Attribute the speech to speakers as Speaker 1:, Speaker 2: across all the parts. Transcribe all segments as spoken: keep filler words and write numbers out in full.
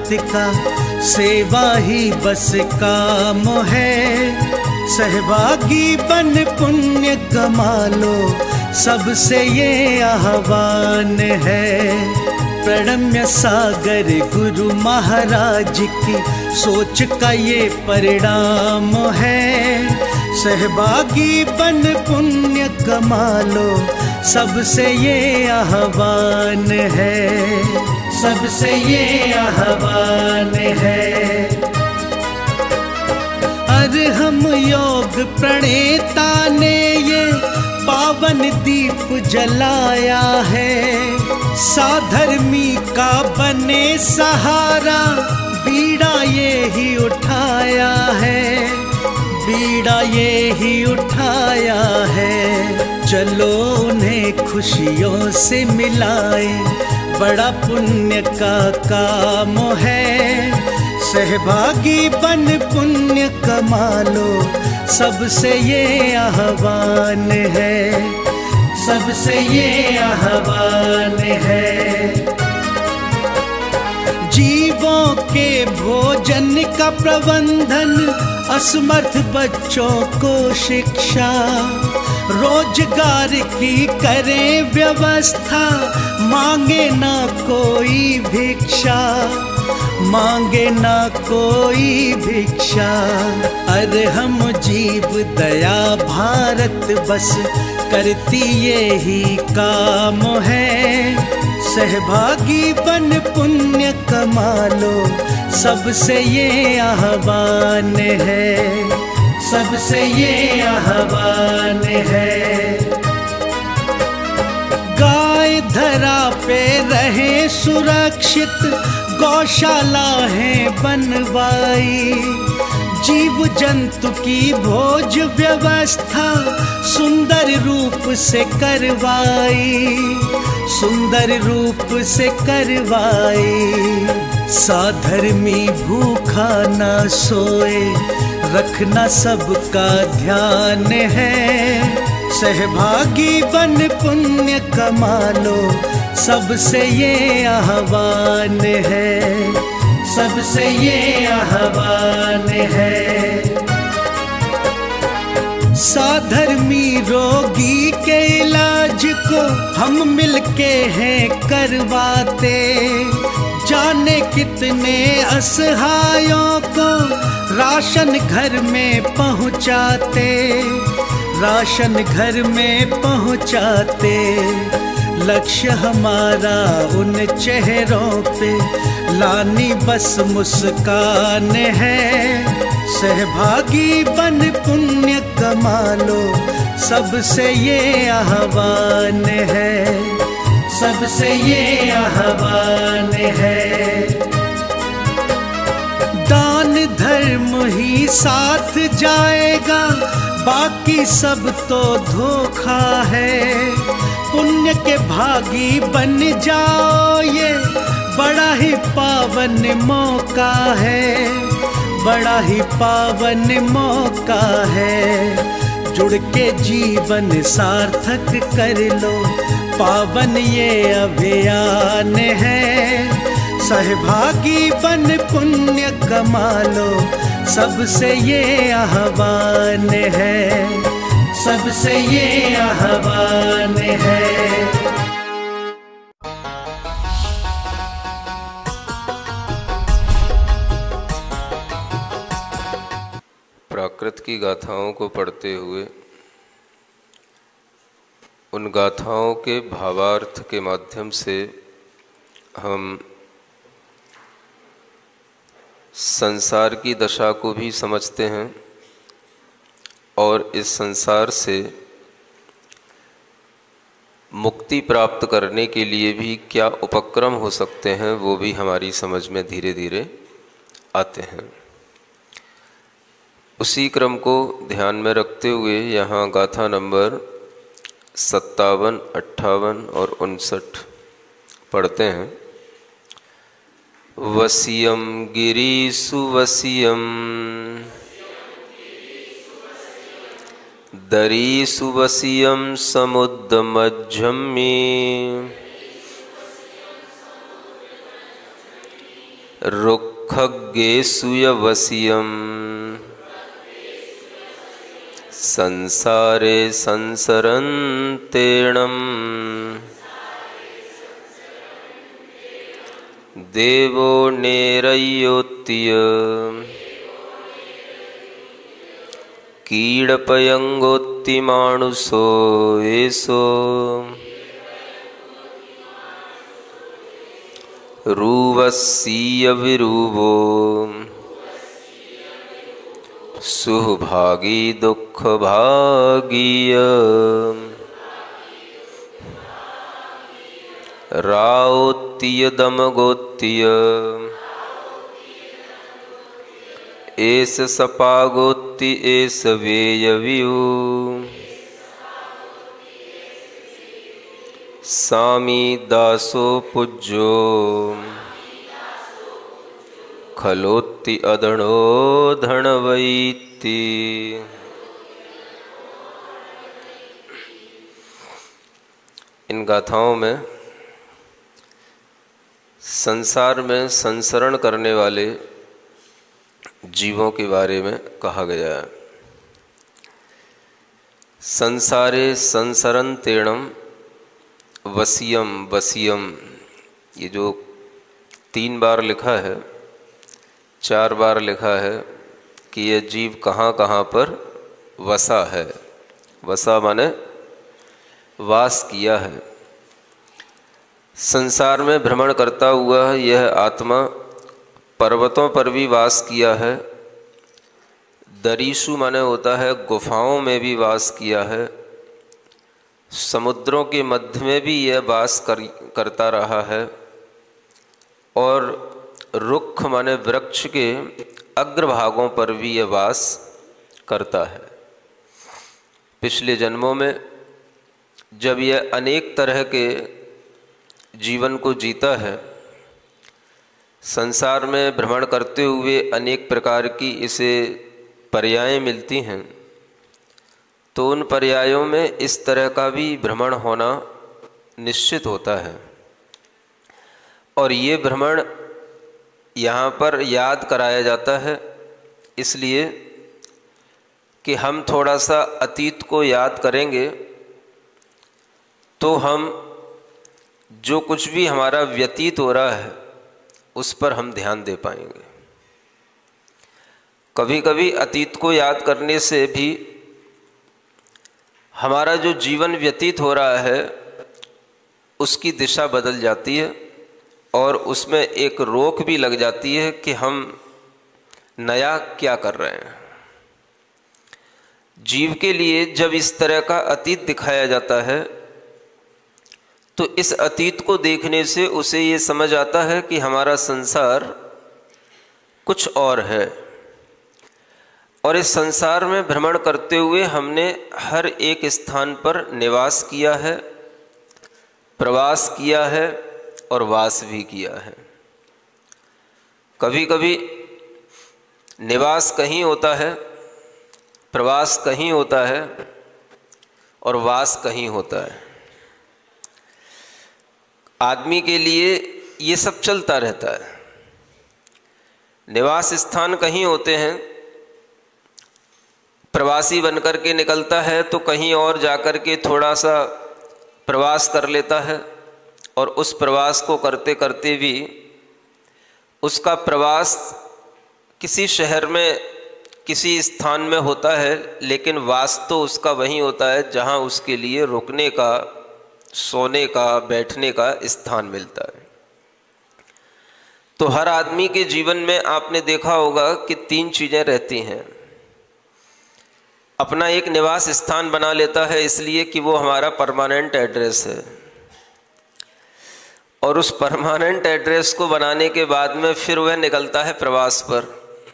Speaker 1: भगत का सेवा ही बस काम है। सहभागी बन पुण्य कमा लो, सबसे ये आह्वान है। प्रणम्य सागर गुरु महाराज की सोच का ये परिणाम है। सहभागी बन पुण्य कमा लो, सबसे ये आह्वान है, सबसे ये आह्वान है। अरहम योग प्रणेता ने ये पावन दीप जलाया है। साधर्मी का बने सहारा, बीड़ा ये ही उठाया है, बीड़ा ये ही उठाया है। चलो उन्हें खुशियों से मिलाए, बड़ा पुण्य का काम है। सहभागी बन पुण्य कमा लो, सबसे ये आह्वान है, सबसे ये आह्वान है। जीवों के भोजन का प्रबंधन, असमर्थ बच्चों को शिक्षा, रोजगार की करें व्यवस्था। मांगे ना कोई भिक्षा, मांगे ना कोई भिक्षा। अरहम जीव दया भारत बस करती ये ही काम है। सहभागी बन पुण्य कमा लो, सबसे ये आह्वान है, सबसे ये आह्वान है। गाय धरा पे रहे सुरक्षित, गौशाला है बनवाई। जीव जंतु की भोज व्यवस्था सुंदर रूप से करवाई, सुंदर रूप से करवाई। साधर्मी भूखा ना सोए, रखना सबका ध्यान है। सहभागी बन पुण्य कमा लो, सबसे ये आह्वान है, सबसे ये आह्वान है। साधर्मी रोगी के इलाज को हम मिलके हैं करवाते। जाने कितने असहायों को राशन घर में पहुंचाते, राशन घर में पहुंचाते। लक्ष्य हमारा उन चेहरों पे लानी बस मुस्कान है। सहभागी बन पुण्य कमा लो, सबसे ये आह्वान है, सबसे ये आह्वान है। दान धर्म ही साथ जाएगा, बाकी सब तो धोखा है। पुण्य के भागी बन जाओ, ये बड़ा ही पावन मौका है, बड़ा ही पावन मौका है। जुड़ के जीवन सार्थक कर लो, पावन ये अभियान है। सहभागी बन पुण्य कमा लो, सबसे ये आह्वान है, सबसे ये आह्वान है।
Speaker 2: प्राकृत की गाथाओं को पढ़ते हुए उन गाथाओं के भावार्थ के माध्यम से हम संसार की दशा को भी समझते हैं और इस संसार से मुक्ति प्राप्त करने के लिए भी क्या उपक्रम हो सकते हैं वो भी हमारी समझ में धीरे धीरे आते हैं। उसी क्रम को ध्यान में रखते हुए यहाँ गाथा नंबर सत्तावन, अट्ठावन और उनसठ पढ़ते हैं। वसियम गिरीषु वसियम दरीषु वसियम समुद्रमज्झम्मी रुक्खगेषुयवसियम् संसारे संसरन्तेणम् देवो नेरयोत्य कीडपयंगोत्तिमानुषो एषो रूवस्सीय विरूपो सुभागी दुःखभागीय राओत्तीय दमगोत्तीय एस सपागोत्ति एस वेयवियु सामी दासो पूज्यो खलोत्ति अदणो धनवैति। इन गाथाओं में संसार में संसरण करने वाले जीवों के बारे में कहा गया है। संसारे संसरन्तेणम वसियम वसियम, ये जो तीन बार लिखा है, चार बार लिखा है कि ये जीव कहाँ कहाँ पर वसा है। वसा माने वास किया है। संसार में भ्रमण करता हुआ यह आत्मा पर्वतों पर भी वास किया है, दरीसु माने होता है गुफाओं में भी वास किया है, समुद्रों के मध्य में भी यह वास कर, करता रहा है, और रुक्ष माने वृक्ष के अग्रभागों पर भी यह वास करता है। पिछले जन्मों में जब यह अनेक तरह के जीवन को जीता है, संसार में भ्रमण करते हुए अनेक प्रकार की इसे पर्यायें मिलती हैं, तो उन पर्यायों में इस तरह का भी भ्रमण होना निश्चित होता है। और ये भ्रमण यहाँ पर याद कराया जाता है इसलिए कि हम थोड़ा सा अतीत को याद करेंगे तो हम जो कुछ भी हमारा व्यतीत हो रहा है उस पर हम ध्यान दे पाएंगे। कभी कभी अतीत को याद करने से भी हमारा जो जीवन व्यतीत हो रहा है उसकी दिशा बदल जाती है और उसमें एक रोक भी लग जाती है कि हम नया क्या कर रहे हैं। जीव के लिए जब इस तरह का अतीत दिखाया जाता है तो इस अतीत को देखने से उसे ये समझ आता है कि हमारा संसार कुछ और है, और इस संसार में भ्रमण करते हुए हमने हर एक स्थान पर निवास किया है, प्रवास किया है और वास भी किया है। कभी कभी निवास कहीं होता है, प्रवास कहीं होता है और वास कहीं होता है। आदमी के लिए ये सब चलता रहता है। निवास स्थान कहीं होते हैं, प्रवासी बनकर के निकलता है तो कहीं और जाकर के थोड़ा सा प्रवास कर लेता है, और उस प्रवास को करते करते भी उसका प्रवास किसी शहर में किसी स्थान में होता है, लेकिन वास तो उसका वहीं होता है जहां उसके लिए रुकने का, सोने का, बैठने का स्थान मिलता है। तो हर आदमी के जीवन में आपने देखा होगा कि तीन चीज़ें रहती हैं। अपना एक निवास स्थान बना लेता है इसलिए कि वो हमारा परमानेंट एड्रेस है, और उस परमानेंट एड्रेस को बनाने के बाद में फिर वह निकलता है प्रवास पर,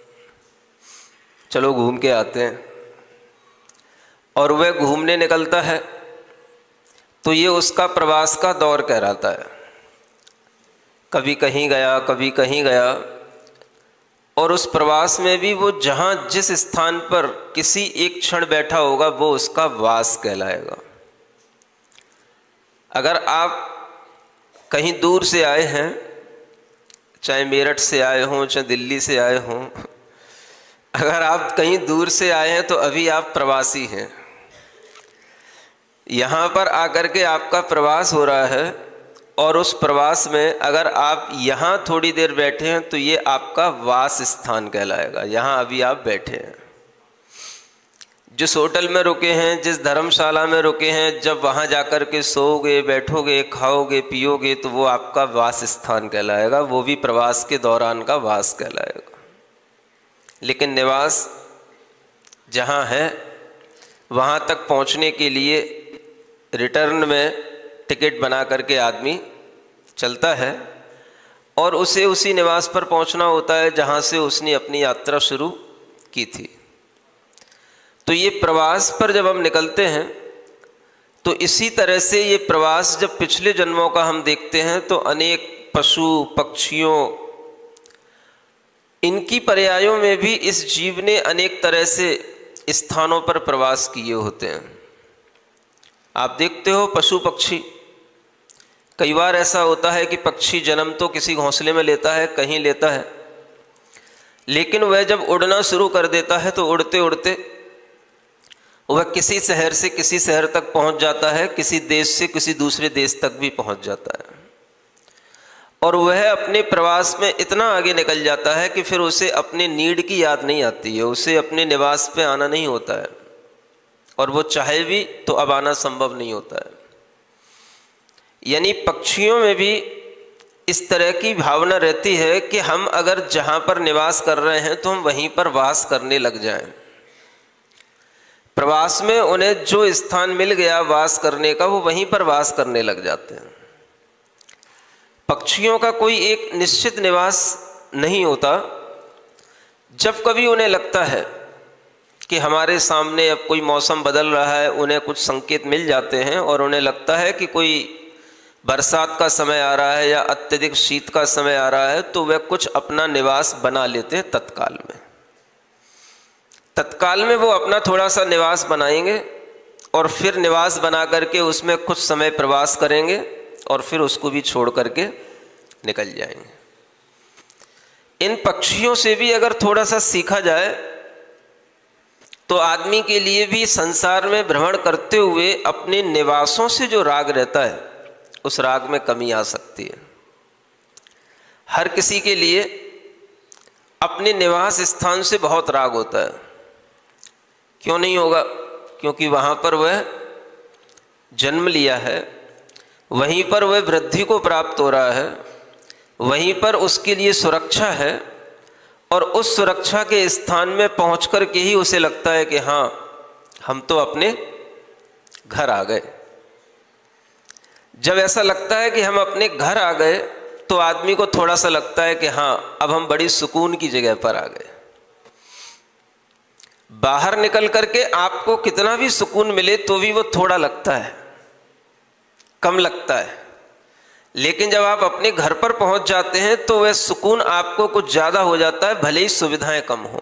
Speaker 2: चलो घूम के आते हैं। और वह घूमने निकलता है तो ये उसका प्रवास का दौर कहलाता है। कभी कहीं गया, कभी कहीं गया, और उस प्रवास में भी वो जहाँ जिस स्थान पर किसी एक क्षण बैठा होगा वो उसका वास कहलाएगा। अगर आप कहीं दूर से आए हैं, चाहे मेरठ से आए हों, चाहे दिल्ली से आए हों, अगर आप कहीं दूर से आए हैं तो अभी आप प्रवासी हैं। यहाँ पर आकर के आपका प्रवास हो रहा है, और उस प्रवास में अगर आप यहाँ थोड़ी देर बैठे हैं तो ये आपका वास स्थान कहलाएगा। यहाँ अभी आप बैठे हैं, जिस होटल में रुके हैं, जिस धर्मशाला में रुके हैं, जब वहाँ जाकर के सोओगे, बैठोगे, खाओगे, पियोगे तो वो आपका वास स्थान कहलाएगा, वो भी प्रवास के दौरान का वास कहलाएगा। लेकिन निवास जहाँ है वहाँ तक पहुँचने के लिए रिटर्न में टिकट बना करके आदमी चलता है, और उसे उसी निवास पर पहुँचना होता है जहाँ से उसने अपनी यात्रा शुरू की थी। तो ये प्रवास पर जब हम निकलते हैं तो इसी तरह से ये प्रवास जब पिछले जन्मों का हम देखते हैं तो अनेक पशु पक्षियों, इनकी पर्यायों में भी इस जीव ने अनेक तरह से स्थानों पर प्रवास किए होते हैं। आप देखते हो पशु पक्षी, कई बार ऐसा होता है कि पक्षी जन्म तो किसी घोंसले में लेता है, कहीं लेता है, लेकिन वह जब उड़ना शुरू कर देता है तो उड़ते उड़ते वह किसी शहर से किसी शहर तक पहुंच जाता है, किसी देश से किसी दूसरे देश तक भी पहुंच जाता है, और वह अपने प्रवास में इतना आगे निकल जाता है कि फिर उसे अपने नीड की याद नहीं आती है, उसे अपने निवास पे आना नहीं होता है, और वो चाहे भी तो अब आना संभव नहीं होता है। यानी पक्षियों में भी इस तरह की भावना रहती है कि हम अगर जहाँ पर निवास कर रहे हैं तो हम वहीं पर वास करने लग जाएं। प्रवास में उन्हें जो स्थान मिल गया वास करने का, वो वहीं पर वास करने लग जाते हैं। पक्षियों का कोई एक निश्चित निवास नहीं होता। जब कभी उन्हें लगता है कि हमारे सामने अब कोई मौसम बदल रहा है, उन्हें कुछ संकेत मिल जाते हैं और उन्हें लगता है कि कोई बरसात का समय आ रहा है या अत्यधिक शीत का समय आ रहा है, तो वे कुछ अपना निवास बना लेते हैं तत्काल में। तत्काल में वो अपना थोड़ा सा निवास बनाएंगे और फिर निवास बना करके उसमें कुछ समय प्रवास करेंगे और फिर उसको भी छोड़ करके निकल जाएंगे। इन पक्षियों से भी अगर थोड़ा सा सीखा जाए तो आदमी के लिए भी संसार में भ्रमण करते हुए अपने निवासों से जो राग रहता है उस राग में कमी आ सकती है। हर किसी के लिए अपने निवास स्थान से बहुत राग होता है। क्यों नहीं होगा? क्योंकि वहाँ पर वह जन्म लिया है, वहीं पर वह वृद्धि को प्राप्त हो रहा है, वहीं पर उसके लिए सुरक्षा है, और उस सुरक्षा के स्थान में पहुँच कर के ही उसे लगता है कि हाँ, हम तो अपने घर आ गए। जब ऐसा लगता है कि हम अपने घर आ गए तो आदमी को थोड़ा सा लगता है कि हाँ, अब हम बड़ी सुकून की जगह पर आ गए। बाहर निकल करके आपको कितना भी सुकून मिले तो भी वो थोड़ा लगता है, कम लगता है, लेकिन जब आप अपने घर पर पहुंच जाते हैं तो वह सुकून आपको कुछ ज़्यादा हो जाता है, भले ही सुविधाएं कम हो।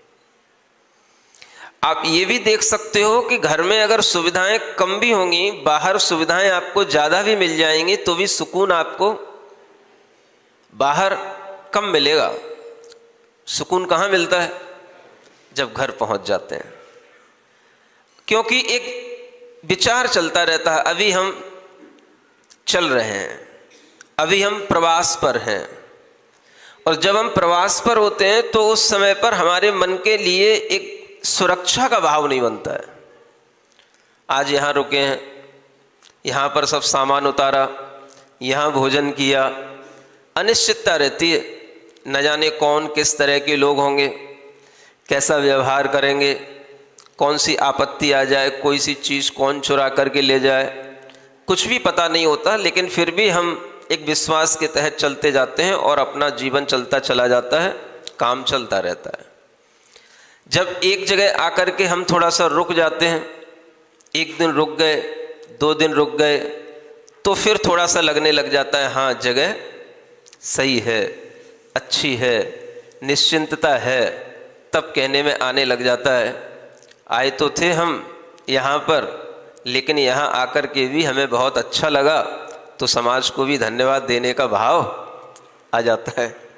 Speaker 2: आप ये भी देख सकते हो कि घर में अगर सुविधाएं कम भी होंगी, बाहर सुविधाएं आपको ज़्यादा भी मिल जाएंगी, तो भी सुकून आपको बाहर कम मिलेगा। सुकून कहाँ मिलता है? जब घर पहुंच जाते हैं। क्योंकि एक विचार चलता रहता है, अभी हम चल रहे हैं, अभी हम प्रवास पर हैं, और जब हम प्रवास पर होते हैं तो उस समय पर हमारे मन के लिए एक सुरक्षा का भाव नहीं बनता है। आज यहाँ रुके हैं, यहाँ पर सब सामान उतारा, यहाँ भोजन किया, अनिश्चितता रहती है, न जाने कौन किस तरह के लोग होंगे, कैसा व्यवहार करेंगे, कौन सी आपत्ति आ जाए, कोई सी चीज़ कौन चुरा करके ले जाए, कुछ भी पता नहीं होता। लेकिन फिर भी हम एक विश्वास के तहत चलते जाते हैं और अपना जीवन चलता चला जाता है, काम चलता रहता है। जब एक जगह आकर के हम थोड़ा सा रुक जाते हैं, एक दिन रुक गए, दो दिन रुक गए, तो फिर थोड़ा सा लगने लग जाता है हाँ, जगह सही है, अच्छी है, निश्चिंतता है, तब कहने में आने लग जाता है आए तो थे हम यहाँ पर, लेकिन यहाँ आकर के भी हमें बहुत अच्छा लगा, तो समाज को भी धन्यवाद देने का भाव आ जाता है।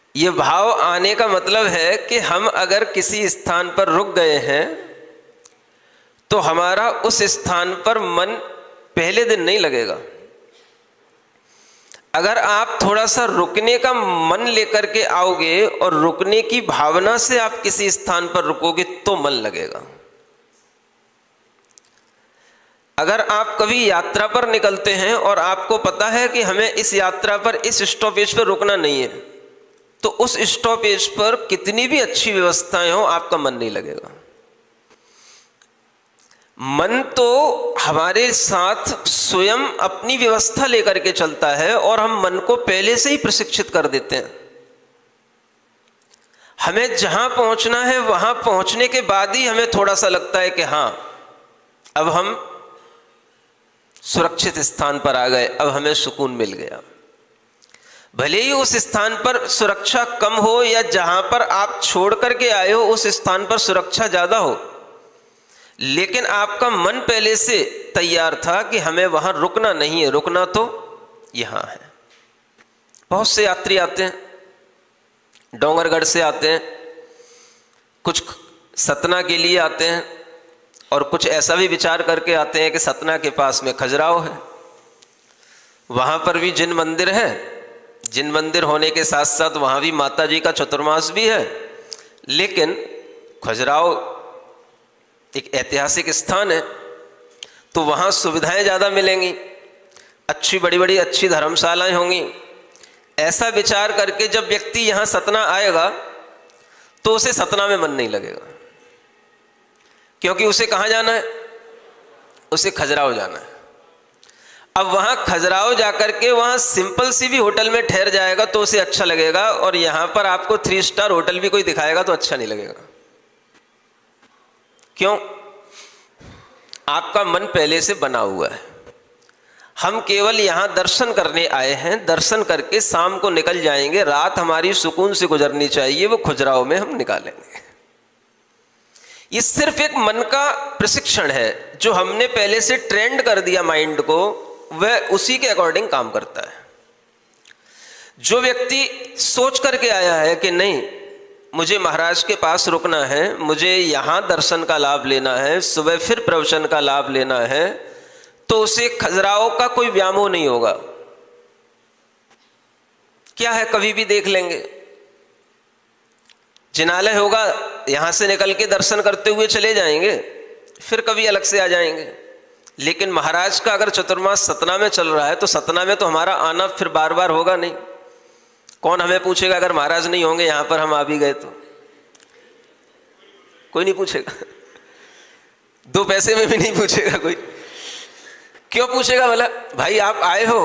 Speaker 2: ये भाव आने का मतलब है कि हम अगर किसी स्थान पर रुक गए हैं तो हमारा उस स्थान पर मन पहले दिन नहीं लगेगा। अगर आप थोड़ा सा रुकने का मन लेकर के आओगे और रुकने की भावना से आप किसी स्थान पर रुकोगे तो मन लगेगा। अगर आप कभी यात्रा पर निकलते हैं और आपको पता है कि हमें इस यात्रा पर इस स्टॉपेज पर रुकना नहीं है, तो उस स्टॉपेज पर कितनी भी अच्छी व्यवस्थाएं हो आपका मन नहीं लगेगा। मन तो हमारे साथ स्वयं अपनी व्यवस्था लेकर के चलता है और हम मन को पहले से ही प्रशिक्षित कर देते हैं। हमें जहां पहुंचना है वहां पहुंचने के बाद ही हमें थोड़ा सा लगता है कि हां अब हम सुरक्षित स्थान पर आ गए, अब हमें सुकून मिल गया। भले ही उस स्थान पर सुरक्षा कम हो या जहां पर आप छोड़ करके आए हो उस स्थान पर सुरक्षा ज्यादा हो, लेकिन आपका मन पहले से तैयार था कि हमें वहां रुकना नहीं है, रुकना तो यहां है। बहुत से यात्री आते हैं, डोंगरगढ़ से आते हैं, कुछ सतना के लिए आते हैं और कुछ ऐसा भी विचार करके आते हैं कि सतना के पास में खजुराहो है, वहां पर भी जिन मंदिर है, जिन मंदिर होने के साथ साथ वहां भी माता जी का चतुर्मास भी है, लेकिन खजुराहो एक ऐतिहासिक स्थान है तो वहां सुविधाएं ज़्यादा मिलेंगी, अच्छी बड़ी बड़ी अच्छी धर्मशालाएं होंगी। ऐसा विचार करके जब व्यक्ति यहाँ सतना आएगा तो उसे सतना में मन नहीं लगेगा, क्योंकि उसे कहाँ जाना है, उसे खजुराहो जाना है। अब वहाँ खजुराहो जाकर के वहाँ सिंपल सी भी होटल में ठहर जाएगा तो उसे अच्छा लगेगा, और यहाँ पर आपको थ्री स्टार होटल भी कोई दिखाएगा तो अच्छा नहीं लगेगा। क्यों? आपका मन पहले से बना हुआ है। हम केवल यहाँ दर्शन करने आए हैं, दर्शन करके शाम को निकल जाएंगे, रात हमारी सुकून से गुजरनी चाहिए, वो खजुराहो में हम निकालेंगे। ये सिर्फ एक मन का प्रशिक्षण है जो हमने पहले से ट्रेंड कर दिया माइंड को, वह उसी के अकॉर्डिंग काम करता है। जो व्यक्ति सोच करके आया है कि नहीं मुझे महाराज के पास रुकना है, मुझे यहाँ दर्शन का लाभ लेना है, सुबह फिर प्रवचन का लाभ लेना है, तो उसे खजुराहो का कोई व्यामोह नहीं होगा। क्या है, कभी भी देख लेंगे। जिनालय होगा, यहां से निकल के दर्शन करते हुए चले जाएंगे, फिर कभी अलग से आ जाएंगे। लेकिन महाराज का अगर चतुर्मास सतना में चल रहा है तो सतना में तो हमारा आना फिर बार बार होगा नहीं। कौन हमें पूछेगा अगर महाराज नहीं होंगे यहां पर हम आ भी गए तो? कोई नहीं पूछेगा। दो पैसे में भी नहीं पूछेगा कोई। क्यों पूछेगा? बोला भाई आप आए हो,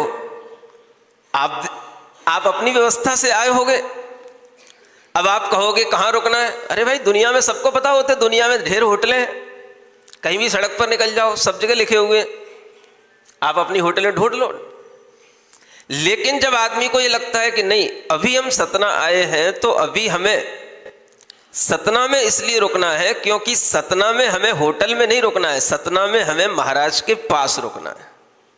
Speaker 2: आप आप अपनी व्यवस्था से आए होगे, अब आप कहोगे कहाँ रुकना है। अरे भाई दुनिया में सबको पता होता है, दुनिया में ढेर होटलें हैं, कहीं भी सड़क पर निकल जाओ सब जगह लिखे हुए, आप अपनी होटलें ढूंढ लो। लेकिन जब आदमी को ये लगता है कि नहीं अभी हम सतना आए हैं तो अभी हमें सतना में इसलिए रुकना है क्योंकि सतना में हमें होटल में नहीं रुकना है, सतना में हमें महाराज के पास रुकना है।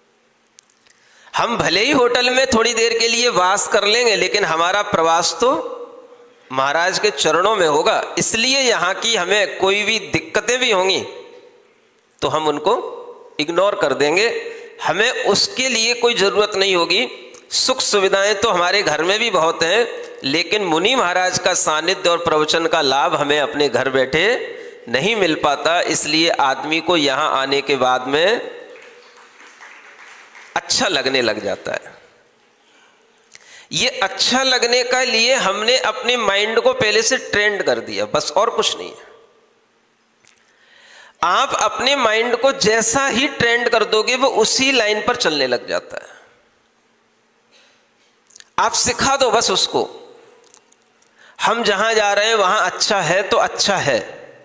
Speaker 2: हम भले ही होटल में थोड़ी देर के लिए वास कर लेंगे लेकिन हमारा प्रवास तो महाराज के चरणों में होगा। इसलिए यहाँ की हमें कोई भी दिक्कतें भी होंगी तो हम उनको इग्नोर कर देंगे, हमें उसके लिए कोई ज़रूरत नहीं होगी। सुख सुविधाएं तो हमारे घर में भी बहुत हैं, लेकिन मुनि महाराज का सानिध्य और प्रवचन का लाभ हमें अपने घर बैठे नहीं मिल पाता। इसलिए आदमी को यहाँ आने के बाद में अच्छा लगने लग जाता है। ये अच्छा लगने का लिए हमने अपने माइंड को पहले से ट्रेंड कर दिया, बस और कुछ नहीं है। आप अपने माइंड को जैसा ही ट्रेंड कर दोगे वो उसी लाइन पर चलने लग जाता है। आप सिखा दो बस उसको, हम जहां जा रहे हैं वहां अच्छा है तो अच्छा है।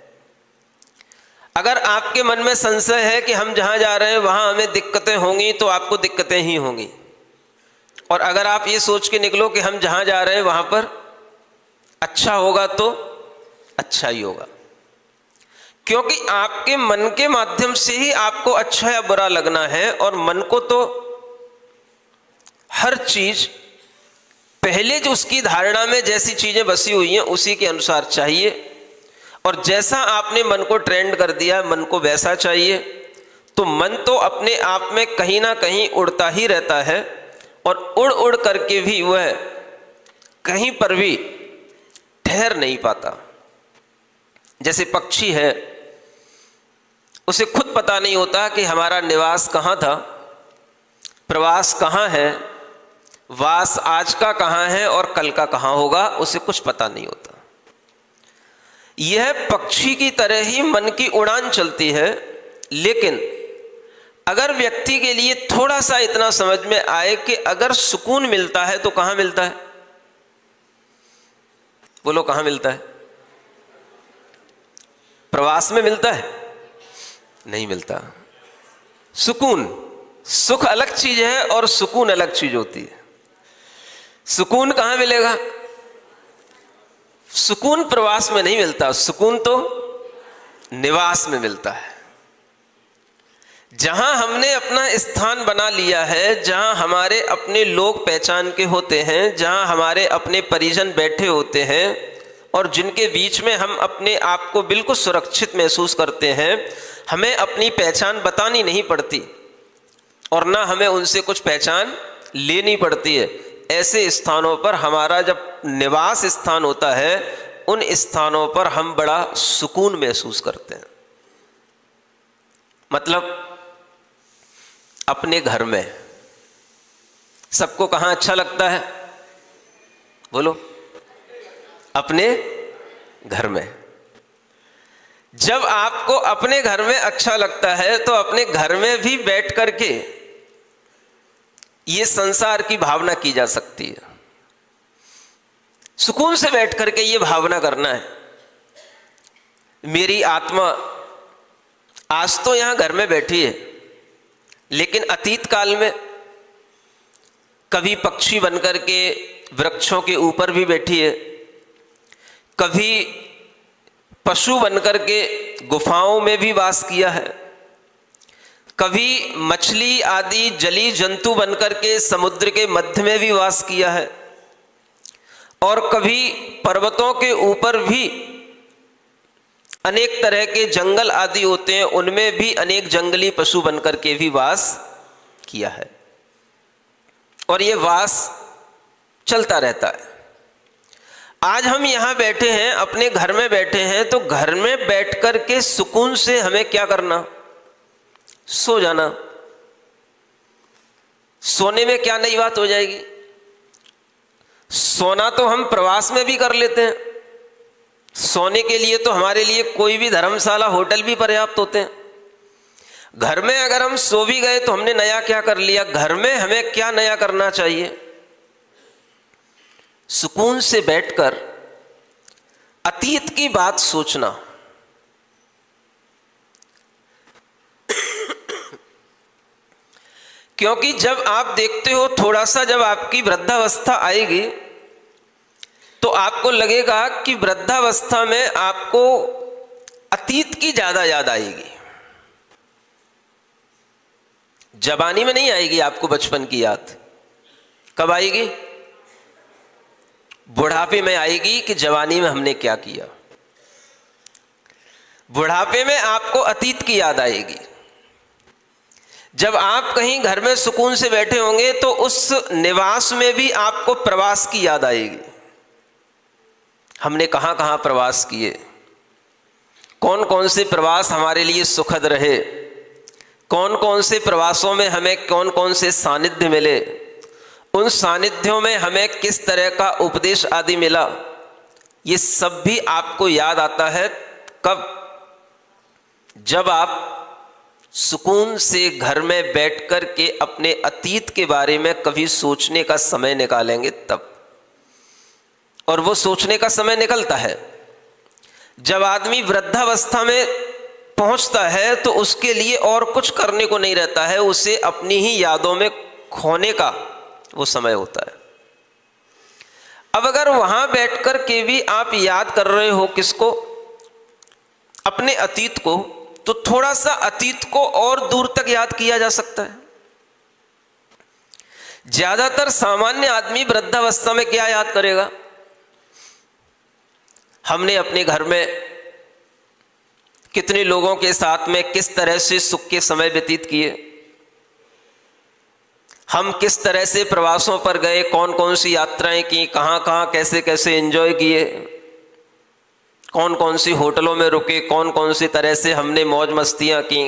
Speaker 2: अगर आपके मन में संशय है कि हम जहां जा रहे हैं वहां हमें दिक्कतें होंगी तो आपको दिक्कतें ही होंगी, और अगर आप ये सोच के निकलो कि हम जहां जा रहे हैं वहां पर अच्छा होगा तो अच्छा ही होगा, क्योंकि आपके मन के माध्यम से ही आपको अच्छा या बुरा लगना है। और मन को तो हर चीज पहले जो उसकी धारणा में जैसी चीज़ें बसी हुई हैं उसी के अनुसार चाहिए, और जैसा आपने मन को ट्रेंड कर दिया मन को वैसा चाहिए, तो मन तो अपने आप में कहीं ना कहीं उड़ता ही रहता है, और उड़ उड़ करके भी वह कहीं पर भी ठहर नहीं पाता। जैसे पक्षी है, उसे खुद पता नहीं होता कि हमारा निवास कहाँ था, प्रवास कहाँ है, वास आज का कहाँ है और कल का कहाँ होगा, उसे कुछ पता नहीं होता। यह पक्षी की तरह ही मन की उड़ान चलती है। लेकिन अगर व्यक्ति के लिए थोड़ा सा इतना समझ में आए कि अगर सुकून मिलता है तो कहाँ मिलता है, बोलो कहाँ मिलता है? प्रवास में मिलता है? नहीं मिलता। सुकून, सुख अलग चीज है और सुकून अलग चीज होती है। सुकून कहाँ मिलेगा? सुकून प्रवास में नहीं मिलता, सुकून तो निवास में मिलता है। जहां हमने अपना स्थान बना लिया है, जहां हमारे अपने लोग पहचान के होते हैं, जहां हमारे अपने परिजन बैठे होते हैं और जिनके बीच में हम अपने आप को बिल्कुल सुरक्षित महसूस करते हैं, हमें अपनी पहचान बतानी नहीं पड़ती और ना हमें उनसे कुछ पहचान लेनी पड़ती है। ऐसे स्थानों पर हमारा जब निवास स्थान होता है, उन स्थानों पर हम बड़ा सुकून महसूस करते हैं। मतलब अपने घर में सबको कहाँ अच्छा लगता है? बोलो, अपने घर में। जब आपको अपने घर में अच्छा लगता है तो अपने घर में भी बैठ करके ये संसार की भावना की जा सकती है। सुकून से बैठ करके ये भावना करना है, मेरी आत्मा आज तो यहां घर में बैठी है, लेकिन अतीत काल में कभी पक्षी बनकर के वृक्षों के ऊपर भी बैठी है, कभी पशु बनकर के गुफाओं में भी वास किया है, कभी मछली आदि जली जंतु बनकर के समुद्र के मध्य में भी वास किया है, और कभी पर्वतों के ऊपर भी अनेक तरह के जंगल आदि होते हैं, उनमें भी अनेक जंगली पशु बनकर के भी वास किया है। और ये वास चलता रहता है। आज हम यहाँ बैठे हैं, अपने घर में बैठे हैं, तो घर में बैठ कर के सुकून से हमें क्या करना? सो जाना। सोने में क्या नई बात हो जाएगी? सोना तो हम प्रवास में भी कर लेते हैं। सोने के लिए तो हमारे लिए कोई भी धर्मशाला होटल भी पर्याप्त होते हैं। घर में अगर हम सो भी गए तो हमने नया क्या कर लिया? घर में हमें क्या नया करना चाहिए? सुकून से बैठकर अतीत की बात सोचना। क्योंकि जब आप देखते हो, थोड़ा सा जब आपकी वृद्धावस्था आएगी तो आपको लगेगा कि वृद्धावस्था में आपको अतीत की ज्यादा याद आएगी। जवानी में नहीं आएगी आपको बचपन की याद। कब आएगी? बुढ़ापे में आएगी कि जवानी में हमने क्या किया। बुढ़ापे में आपको अतीत की याद आएगी। जब आप कहीं घर में सुकून से बैठे होंगे तो उस निवास में भी आपको प्रवास की याद आएगी। हमने कहां कहां प्रवास किए, कौन कौन से प्रवास हमारे लिए सुखद रहे, कौन कौन से प्रवासों में हमें कौन कौन से सानिध्य मिले, उन सानिध्यों में हमें किस तरह का उपदेश आदि मिला, ये सब भी आपको याद आता है। कब? जब आप सुकून से घर में बैठ कर के अपने अतीत के बारे में कभी सोचने का समय निकालेंगे तब। और वो सोचने का समय निकलता है जब आदमी वृद्धावस्था में पहुंचता है, तो उसके लिए और कुछ करने को नहीं रहता है, उसे अपनी ही यादों में खोने का वो समय होता है। अब अगर वहां बैठकर के भी आप याद कर रहे हो किसको? अपने अतीत को, तो थोड़ा सा अतीत को और दूर तक याद किया जा सकता है। ज्यादातर सामान्य आदमी वृद्धावस्था में क्या याद करेगा? हमने अपने घर में कितने लोगों के साथ में किस तरह से सुख के समय व्यतीत किए, हम किस तरह से प्रवासों पर गए, कौन कौन सी यात्राएं की, कहां कहां कैसे कैसे एंजॉय किए, कौन कौन सी होटलों में रुके, कौन कौन सी तरह से हमने मौज मस्तियां की,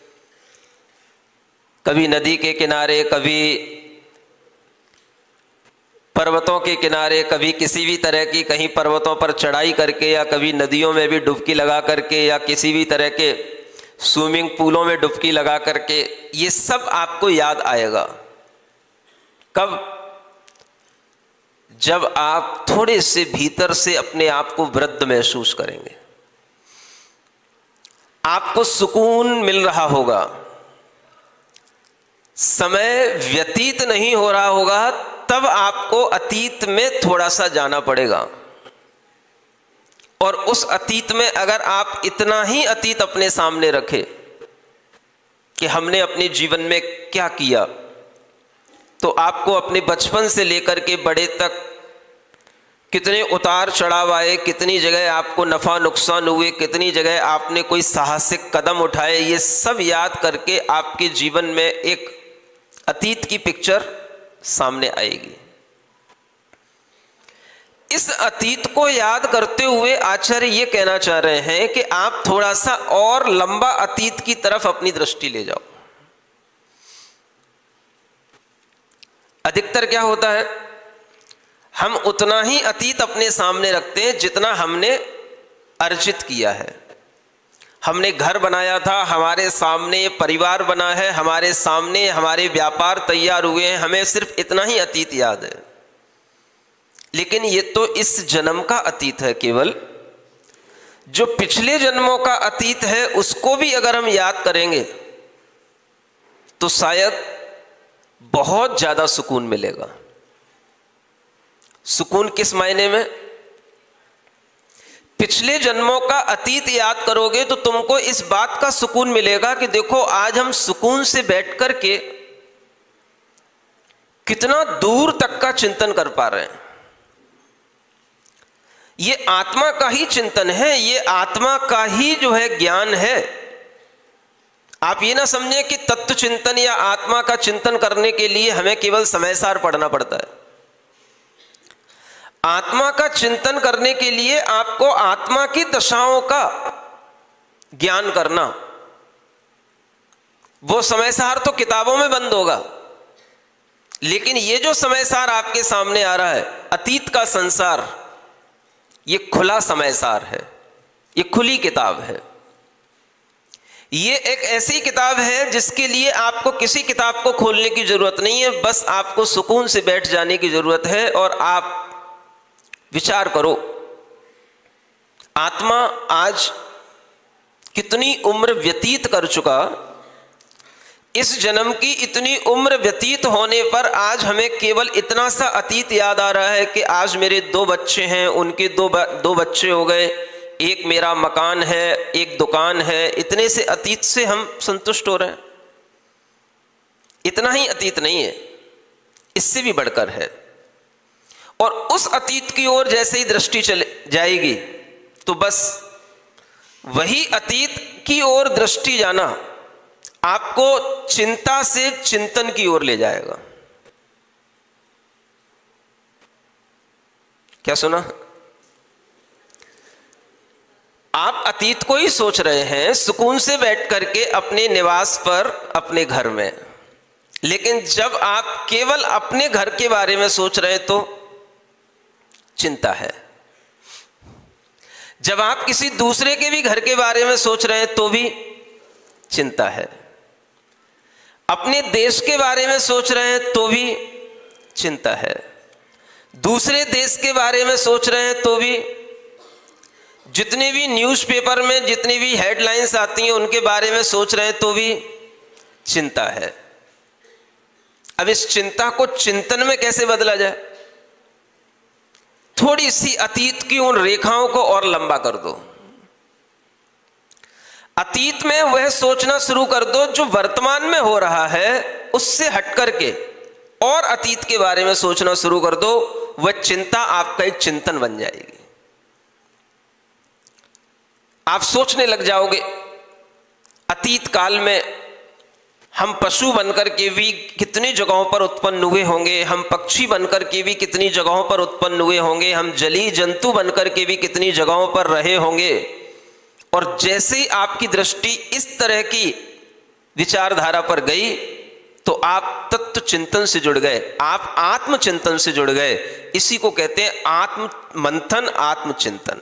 Speaker 2: कभी नदी के किनारे, कभी पर्वतों के किनारे, कभी किसी भी तरह की कहीं पर्वतों पर चढ़ाई करके, या कभी नदियों में भी डुबकी लगा करके, या किसी भी तरह के स्विमिंग पूलों में डुबकी लगा करके। ये सब आपको याद आएगा कब? जब आप थोड़े से भीतर से अपने आप को वृद्ध महसूस करेंगे, आपको सुकून मिल रहा होगा, समय व्यतीत नहीं हो रहा होगा, तब आपको अतीत में थोड़ा सा जाना पड़ेगा। और उस अतीत में अगर आप इतना ही अतीत अपने सामने रखें कि हमने अपने जीवन में क्या किया, तो आपको अपने बचपन से लेकर के बड़े तक कितने उतार चढ़ाव आए, कितनी जगह आपको नफा नुकसान हुए, कितनी जगह आपने कोई साहसिक कदम उठाए, ये सब याद करके आपके जीवन में एक अतीत की पिक्चर सामने आएगी। इस अतीत को याद करते हुए आचार्य ये कहना चाह रहे हैं कि आप थोड़ा सा और लंबा अतीत की तरफ अपनी दृष्टि ले जाओ। अधिकतर क्या होता है, हम उतना ही अतीत अपने सामने रखते हैं जितना हमने अर्जित किया है। हमने घर बनाया था, हमारे सामने परिवार बना है, हमारे सामने हमारे व्यापार तैयार हुए हैं, हमें सिर्फ इतना ही अतीत याद है। लेकिन ये तो इस जन्म का अतीत है केवल। जो पिछले जन्मों का अतीत है उसको भी अगर हम याद करेंगे तो शायद बहुत ज्यादा सुकून मिलेगा। सुकून किस मायने में? पिछले जन्मों का अतीत याद करोगे तो तुमको इस बात का सुकून मिलेगा कि देखो आज हम सुकून से बैठ कर के कितना दूर तक का चिंतन कर पा रहे हैं। ये आत्मा का ही चिंतन है, ये आत्मा का ही जो है ज्ञान है। आप ये ना समझें कि तत्व चिंतन या आत्मा का चिंतन करने के लिए हमें केवल समयसार पढ़ना पड़ता है। आत्मा का चिंतन करने के लिए आपको आत्मा की दशाओं का ज्ञान करना, वो समयसार तो किताबों में बंद होगा, लेकिन ये जो समयसार आपके सामने आ रहा है, अतीत का संसार, ये खुला समयसार है, ये खुली किताब है। ये एक ऐसी किताब है जिसके लिए आपको किसी किताब को खोलने की जरूरत नहीं है, बस आपको सुकून से बैठ जाने की जरूरत है। और आप विचार करो, आत्मा आज कितनी उम्र व्यतीत कर चुका, इस जन्म की इतनी उम्र व्यतीत होने पर आज हमें केवल इतना सा अतीत याद आ रहा है कि आज मेरे दो बच्चे हैं, उनके दो दो बच्चे हो गए, एक मेरा मकान है, एक दुकान है। इतने से अतीत से हम संतुष्ट हो रहे हैं। इतना ही अतीत नहीं है, इससे भी बढ़कर है। और उस अतीत की ओर जैसे ही दृष्टि चले जाएगी तो बस वही अतीत की ओर दृष्टि जाना आपको चिंता से चिंतन की ओर ले जाएगा। क्या सुना? आप अतीत को ही सोच रहे हैं सुकून से बैठ करके अपने निवास पर, अपने घर में, लेकिन जब आप केवल अपने घर के बारे में सोच रहे हैं तो चिंता है। जब आप किसी दूसरे के भी घर के बारे में सोच रहे हैं तो भी चिंता है। अपने देश के बारे में सोच रहे हैं तो भी चिंता है। दूसरे देश के बारे में सोच रहे हैं तो भी, जितने भी न्यूज़पेपर में जितनी भी हेडलाइंस आती हैं उनके बारे में सोच रहे हैं तो भी चिंता है। अब इस चिंता को चिंतन में कैसे बदला जाए? थोड़ी सी अतीत की उन रेखाओं को और लंबा कर दो। अतीत में वह सोचना शुरू कर दो जो वर्तमान में हो रहा है, उससे हट करके और अतीत के बारे में सोचना शुरू कर दो, वह चिंता आपका एक चिंतन बन जाएगी। आप सोचने लग जाओगे अतीत काल में हम पशु बनकर के भी कितनी जगहों पर उत्पन्न हुए होंगे, हम पक्षी बनकर के भी कितनी जगहों पर उत्पन्न हुए होंगे, हम जलीय जंतु बनकर के भी कितनी जगहों पर रहे होंगे। और जैसे ही आपकी दृष्टि इस तरह की विचारधारा पर गई तो आप तत्व चिंतन से जुड़ गए, आप आत्मचिंतन से जुड़ गए। इसी को कहते हैं आत्म मंथन, आत्मचिंतन।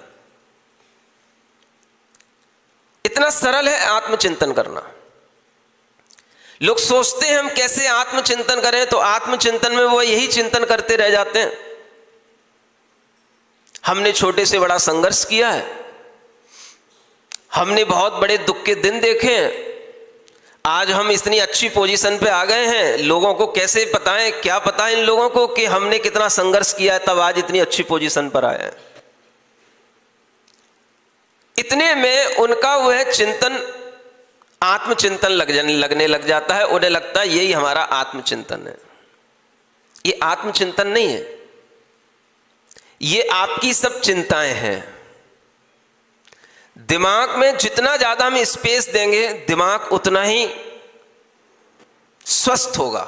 Speaker 2: इतना सरल है आत्मचिंतन करना। लोग सोचते हैं हम कैसे आत्मचिंतन करें, तो आत्मचिंतन में वो यही चिंतन करते रह जाते हैं। हमने छोटे से बड़ा संघर्ष किया है, हमने बहुत बड़े दुख के दिन देखे हैं, आज हम इतनी अच्छी पोजीशन पे आ गए हैं। लोगों को कैसे बताएं, क्या पता इन लोगों को कि हमने कितना संघर्ष किया है, तब आज इतनी अच्छी पोजीशन पर आए हैं। इतने में उनका वह चिंतन आत्मचिंतन लग जाने लगने लग जाता है। उन्हें लगता है यही हमारा आत्मचिंतन है। ये आत्मचिंतन नहीं है, ये आपकी सब चिंताएं हैं। दिमाग में जितना ज्यादा हम स्पेस देंगे, दिमाग उतना ही स्वस्थ होगा।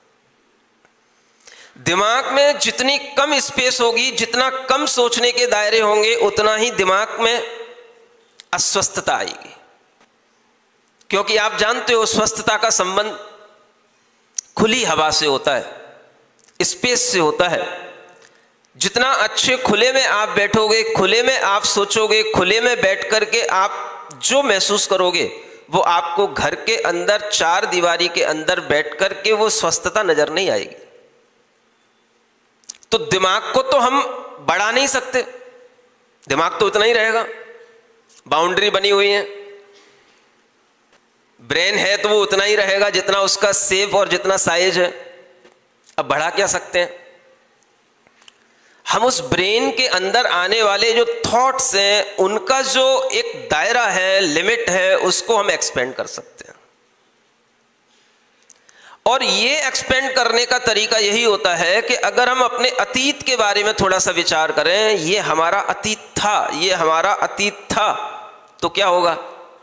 Speaker 2: दिमाग में जितनी कम स्पेस होगी, जितना कम सोचने के दायरे होंगे, उतना ही दिमाग में अस्वस्थता आएगी। क्योंकि आप जानते हो स्वस्थता का संबंध खुली हवा से होता है, स्पेस से होता है। जितना अच्छे खुले में आप बैठोगे, खुले में आप सोचोगे, खुले में बैठ करके आप जो महसूस करोगे, वो आपको घर के अंदर चार दीवारी के अंदर बैठ करके वो स्वस्थता नजर नहीं आएगी। तो दिमाग को तो हम बढ़ा नहीं सकते, दिमाग तो उतना ही रहेगा। बाउंड्री बनी हुई है, ब्रेन है तो वो उतना ही रहेगा जितना उसका शेप और जितना साइज है। अब बढ़ा क्या सकते हैं हम? उस ब्रेन के अंदर आने वाले जो थॉट्स हैं, उनका जो एक दायरा है, लिमिट है, उसको हम एक्सपेंड कर सकते हैं। और ये एक्सपेंड करने का तरीका यही होता है कि अगर हम अपने अतीत के बारे में थोड़ा सा विचार करें, ये हमारा अतीत था, ये हमारा अतीत था, तो क्या होगा?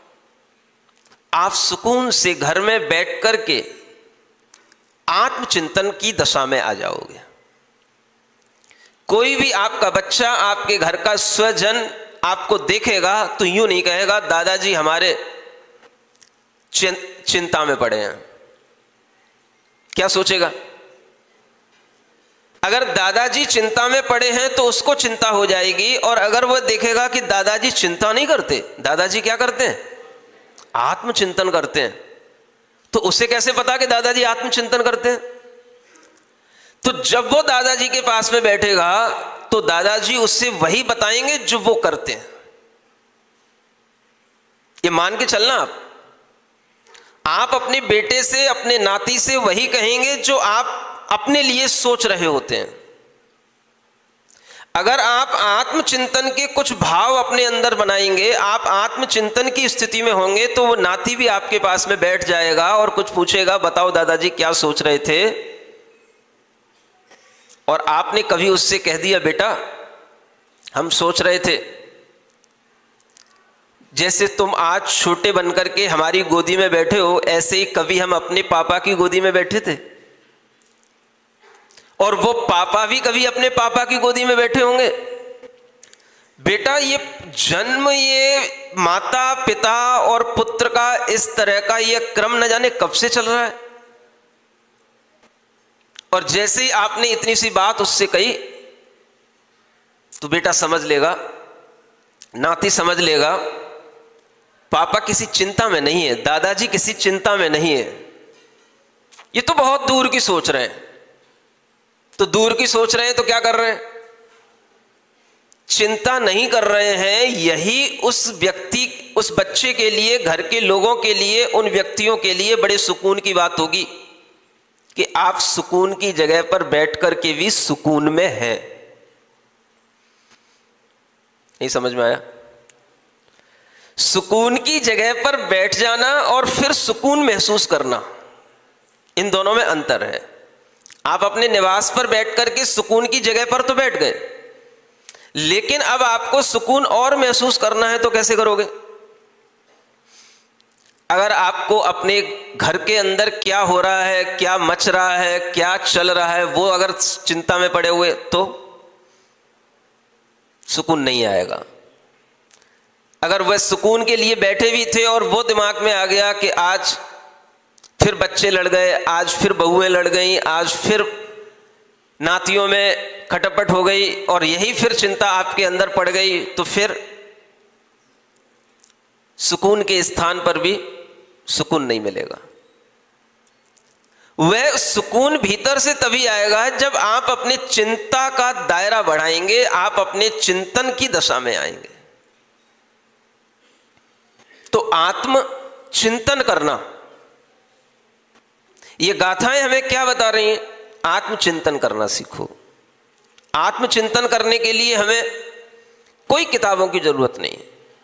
Speaker 2: आप सुकून से घर में बैठ करके आत्मचिंतन की दशा में आ जाओगे। कोई भी आपका बच्चा, आपके घर का स्वजन आपको देखेगा तो यूं नहीं कहेगा दादाजी हमारे चिंता में पड़े हैं। क्या सोचेगा? अगर दादाजी चिंता में पड़े हैं तो उसको चिंता हो जाएगी। और अगर वह देखेगा कि दादाजी चिंता नहीं करते, दादाजी क्या करते हैं? आत्मचिंतन करते हैं, तो उसे कैसे पता कि दादाजी आत्मचिंतन करते हैं? तो जब वो दादाजी के पास में बैठेगा तो दादाजी उससे वही बताएंगे जो वो करते हैं। ये मान के चलना आप आप अपने बेटे से, अपने नाती से वही कहेंगे जो आप अपने लिए सोच रहे होते हैं। अगर आप आत्मचिंतन के कुछ भाव अपने अंदर बनाएंगे, आप आत्मचिंतन की स्थिति में होंगे, तो वो नाती भी आपके पास में बैठ जाएगा और कुछ पूछेगा, बताओ दादाजी क्या सोच रहे थे? और आपने कभी उससे कह दिया बेटा हम सोच रहे थे जैसे तुम आज छोटे बनकर के हमारी गोदी में बैठे हो, ऐसे ही कभी हम अपने पापा की गोदी में बैठे थे, और वो पापा भी कभी अपने पापा की गोदी में बैठे होंगे। बेटा ये जन्म, ये माता पिता और पुत्र का इस तरह का ये क्रम न जाने कब से चल रहा है। और जैसे ही आपने इतनी सी बात उससे कही तो बेटा समझ लेगा, नाती समझ लेगा, पापा किसी चिंता में नहीं है, दादाजी किसी चिंता में नहीं है। ये तो बहुत दूर की सोच रहे हैं। तो दूर की सोच रहे हैं तो क्या कर रहे हैं? चिंता नहीं कर रहे हैं। यही उस व्यक्ति, उस बच्चे के लिए, घर के लोगों के लिए, उन व्यक्तियों के लिए बड़े सुकून की बात होगी कि आप सुकून की जगह पर बैठ कर के भी सुकून में हैं। नहीं समझ में आया? सुकून की जगह पर बैठ जाना और फिर सुकून महसूस करना, इन दोनों में अंतर है। आप अपने निवास पर बैठ करके सुकून की जगह पर तो बैठ गए, लेकिन अब आपको सुकून और महसूस करना है तो कैसे करोगे? अगर आपको अपने घर के अंदर क्या हो रहा है, क्या मच रहा है, क्या चल रहा है, वो अगर चिंता में पड़े हुए तो सुकून नहीं आएगा। अगर वह सुकून के लिए बैठे भी थे और वो दिमाग में आ गया कि आज फिर बच्चे लड़ गए, आज फिर बहुएं लड़ गई, आज फिर नातियों में खटापट हो गई, और यही फिर चिंता आपके अंदर पड़ गई, तो फिर सुकून के स्थान पर भी सुकून नहीं मिलेगा। वह सुकून भीतर से तभी आएगा जब आप अपने चिंता का दायरा बढ़ाएंगे, आप अपने चिंतन की दशा में आएंगे। तो आत्म चिंतन करना, ये गाथाएं हमें क्या बता रही हैं? आत्मचिंतन करना सीखो। आत्मचिंतन करने के लिए हमें कोई किताबों की जरूरत नहीं,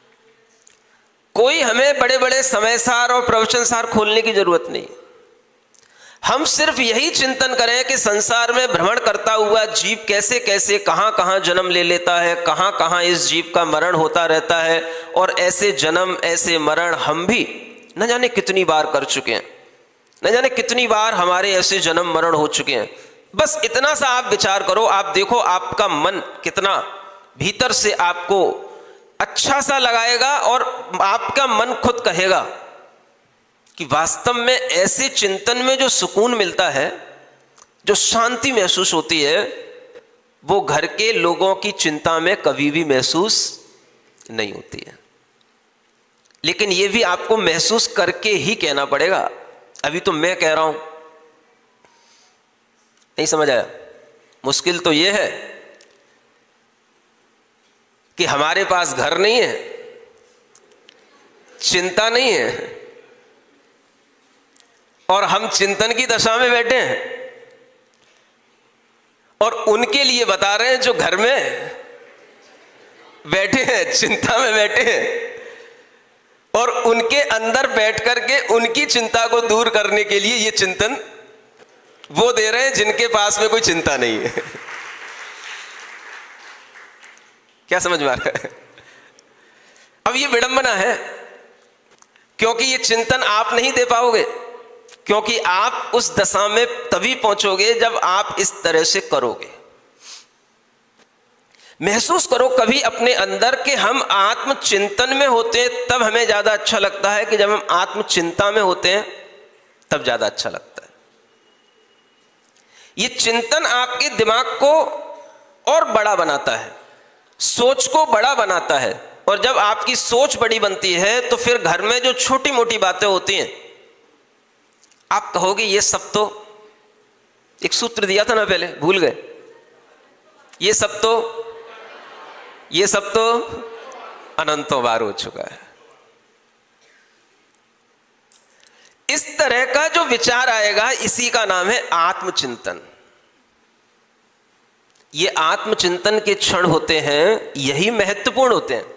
Speaker 2: कोई हमें बड़े बड़े समयसार और प्रवचनसार खोलने की जरूरत नहीं। हम सिर्फ यही चिंतन करें कि संसार में भ्रमण करता हुआ जीव कैसे कैसे कहां कहां जन्म ले लेता है, कहां कहां इस जीव का मरण होता रहता है, और ऐसे जन्म ऐसे मरण हम भी न जाने कितनी बार कर चुके हैं, न जाने कितनी बार हमारे ऐसे जन्म मरण हो चुके हैं। बस इतना सा आप विचार करो, आप देखो आपका मन कितना भीतर से आपको अच्छा सा लगाएगा, और आपका मन खुद कहेगा कि वास्तव में ऐसे चिंतन में जो सुकून मिलता है, जो शांति महसूस होती है, वो घर के लोगों की चिंता में कभी भी महसूस नहीं होती है। लेकिन ये भी आपको महसूस करके ही कहना पड़ेगा। अभी तो मैं कह रहा हूं, नहीं समझ आया? मुश्किल तो ये है कि हमारे पास घर नहीं है, चिंता नहीं है, और हम चिंतन की दशा में बैठे हैं, और उनके लिए बता रहे हैं जो घर में बैठे हैं, चिंता में बैठे हैं, और उनके अंदर बैठ करके उनकी चिंता को दूर करने के लिए ये चिंतन वो दे रहे हैं जिनके पास में कोई चिंता नहीं है। क्या समझ में आ रहा है? अब ये विडंबना है, क्योंकि ये चिंतन आप नहीं दे पाओगे, क्योंकि आप उस दशा में तभी पहुंचोगे जब आप इस तरह से करोगे। महसूस करो कभी अपने अंदर कि हम आत्मचिंतन में होते हैं तब हमें ज्यादा अच्छा लगता है कि जब हम आत्मचिंता में होते हैं तब ज्यादा अच्छा लगता है। ये चिंतन आपके दिमाग को और बड़ा बनाता है, सोच को बड़ा बनाता है, और जब आपकी सोच बड़ी बनती है तो फिर घर में जो छोटी मोटी बातें होती हैं, आप कहोगे ये सब तो, एक सूत्र दिया था ना पहले, भूल गए, ये सब तो ये सब तो अनंतों बार हो चुका है। इस तरह का जो विचार आएगा, इसी का नाम है आत्मचिंतन। ये आत्मचिंतन के क्षण होते हैं, यही महत्वपूर्ण होते हैं।